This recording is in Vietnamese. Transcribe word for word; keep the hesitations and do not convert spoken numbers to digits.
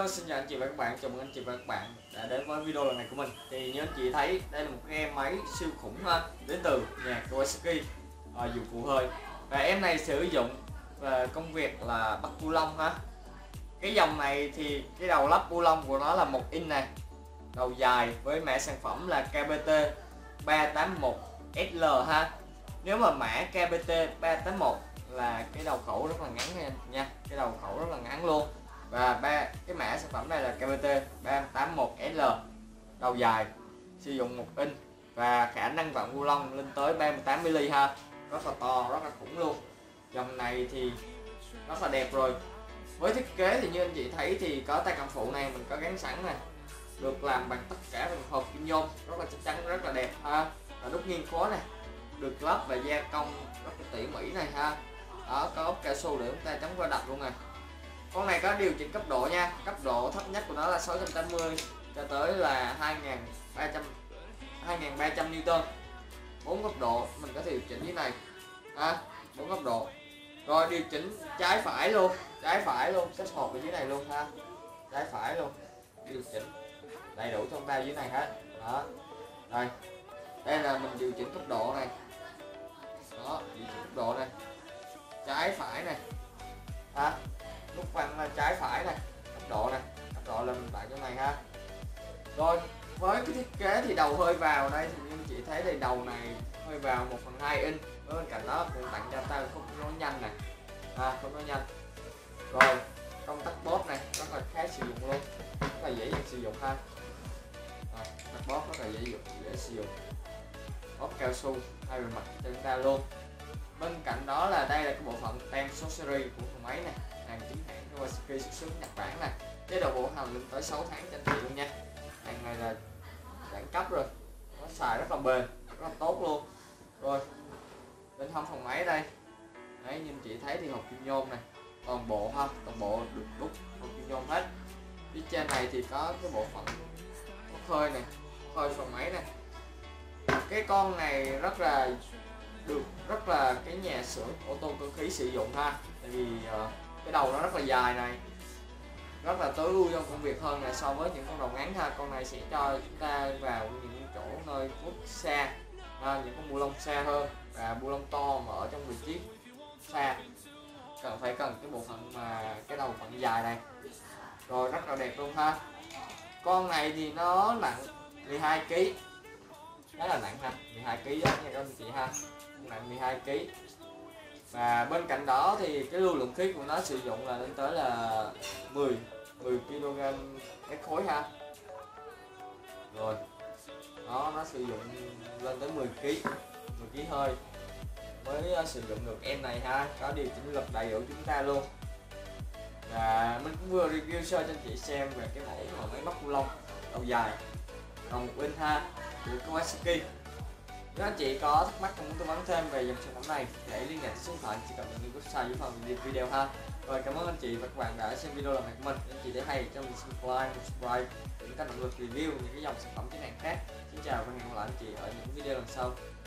Hello, xin chào anh chị và các bạn, chào mừng anh chị và các bạn đã đến với video lần này của mình. Thì như anh chị thấy, đây là một cái em máy siêu khủng ha, đến từ nhà Kawasaki, à, dụng cụ hơi. Và em này sử dụng và công việc là bắt bu lông ha. Cái dòng này thì cái đầu lắp bu lông của nó là một inch này, đầu dài với mã sản phẩm là K B T ba tám một S L ha. Nếu mà mã K B T ba tám một là cái đầu khẩu rất là ngắn nha, cái đầu khẩu rất là ngắn luôn. Và ba cái mã sản phẩm này là K B T ba tám một S L, đầu dài, sử dụng một inch và khả năng vặn bu lông lên tới ba mươi tám mi-li-mét ha, rất là to, rất là khủng luôn. Dòng này thì rất là đẹp rồi. Với thiết kế thì như anh chị thấy thì có tay cầm phụ này mình có gắn sẵn nè, được làm bằng tất cả bằng hộp kim nhôm, rất là chắc chắn, rất là đẹp ha. Và nút nghiêng khối này được lắp và gia công rất là tỉ mỉ này ha. Đó, có ốp cao su để chúng ta chống va đập luôn này. Con này có điều chỉnh cấp độ nha, cấp độ thấp nhất của nó là sáu trăm tám mươi cho tới là hai nghìn ba trăm Newton. Bốn cấp độ mình có thể điều chỉnh như này ha, bốn cấp độ. Rồi điều chỉnh trái phải luôn, trái phải luôn, kết hợp ở dưới này luôn ha, trái phải luôn, điều chỉnh đầy đủ trong tay dưới này hết. Đó, đây, đây là mình điều chỉnh cấp độ này, đó, điều chỉnh cấp độ này, trái phải này, ha, nút vặn là trái phải này, cấp độ này, cấp độ là mình bạn trong này ha. Rồi với cái thiết kế thì đầu hơi vào đây thì như chị thấy đây, đầu này hơi vào một phần hai inch, bên cạnh đó cũng tặng cho ta khúc nối nhanh này, à, khúc nối nhanh. Rồi công tắc bóp này rất là khá sử dụng luôn, rất là dễ dàng sử dụng ha. À, tắc bóp rất là dễ dụng, dễ sử dụng, bóp cao su hai bề mặt cho chúng ta luôn. Bên cạnh đó là đây là cái bộ phận tem số series của con máy này, hàng chính hãng Kawasaki xuất xứ Nhật Bản này, chế độ bảo hành lên tới sáu tháng cho anh chị luôn nha. Hàng này là đẳng cấp rồi, nó xài rất là bền, rất là tốt luôn. Rồi bên hông phòng máy đây, đấy, như anh chị thấy thì hộp kim nhôm này, toàn bộ ha, toàn bộ được đúc hộp kim nhôm hết. Phía trên này thì có cái bộ phận bốc hơi này, bốc hơi phòng máy này. Cái con này rất là được rất là cái nhà xưởng ô tô cơ khí sử dụng ha, tại vì uh, cái đầu nó rất là dài này, rất là tối ưu trong công việc hơn là so với những con đầu ngắn ha. Con này sẽ cho chúng ta vào những chỗ nơi hút xa, ha, những con bu lông xa hơn và bu lông to mà ở trong vị trí xa, cần phải cần cái bộ phận mà cái đầu phận dài này. Rồi rất là đẹp luôn ha. Con này thì nó nặng mười hai ki lô gam, khá là nặng ha, mười hai ki lô gam đó nha các anh chị ha, nặng mười hai ki lô gam. Và bên cạnh đó thì cái lưu lượng khí của nó sử dụng là lên tới là mười ki lô gam mét khối ha. Rồi đó, nó sử dụng lên tới mười ki lô gam, mười ki lô gam hơi mới uh, sử dụng được em này ha, có điều chỉnh lực đầy đủ chúng ta luôn. Và mình cũng vừa review sơ cho anh chị xem về cái mẫu mà máy móc bu lông đầu dài đầu một inch ha của Kawasaki. Nếu anh chị có thắc mắc muốn tư vấn thêm về dòng sản phẩm này, hãy liên hệ số điện thoại chỉ cần những website dưới phần video ha. Rồi cảm ơn anh chị và các bạn đã xem video lần này của mình. Anh chị thấy hay cho mình xin like, subscribe để có động lực review những cái dòng sản phẩm chính hãng khác. Xin chào và hẹn gặp lại anh chị ở những video lần sau.